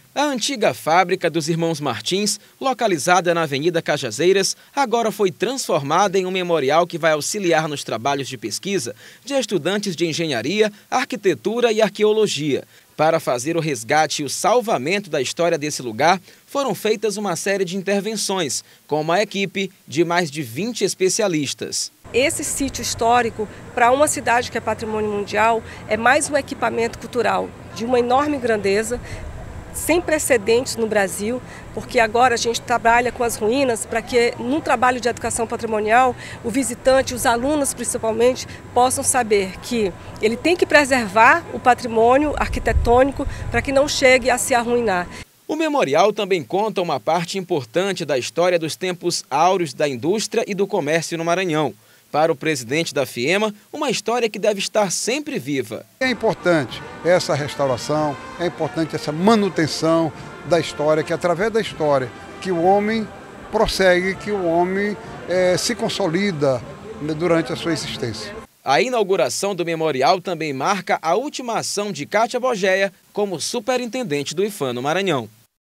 A antiga fábrica dos irmãos Martins, localizada na Avenida Cajazeiras, agora foi transformada em um memorial que vai auxiliar nos trabalhos de pesquisa de estudantes de engenharia, arquitetura e arqueologia. Para fazer o resgate e o salvamento da história desse lugar, foram feitas uma série de intervenções, com uma equipe de mais de 20 especialistas. Esse sítio histórico, para uma cidade que é patrimônio mundial, é mais um equipamento cultural de uma enorme grandeza, sem precedentes no Brasil, porque agora a gente trabalha com as ruínas para que, num trabalho de educação patrimonial, o visitante, os alunos principalmente, possam saber que ele tem que preservar o patrimônio arquitetônico para que não chegue a se arruinar. O memorial também conta uma parte importante da história dos tempos áureos da indústria e do comércio no Maranhão. Para o presidente da FIEMA, uma história que deve estar sempre viva. É importante essa restauração, é importante essa manutenção da história, que através da história que o homem prossegue, que o homem se consolida durante a sua existência. A inauguração do memorial também marca a última ação de Kátia Bogéia como superintendente do IPHAN no Maranhão.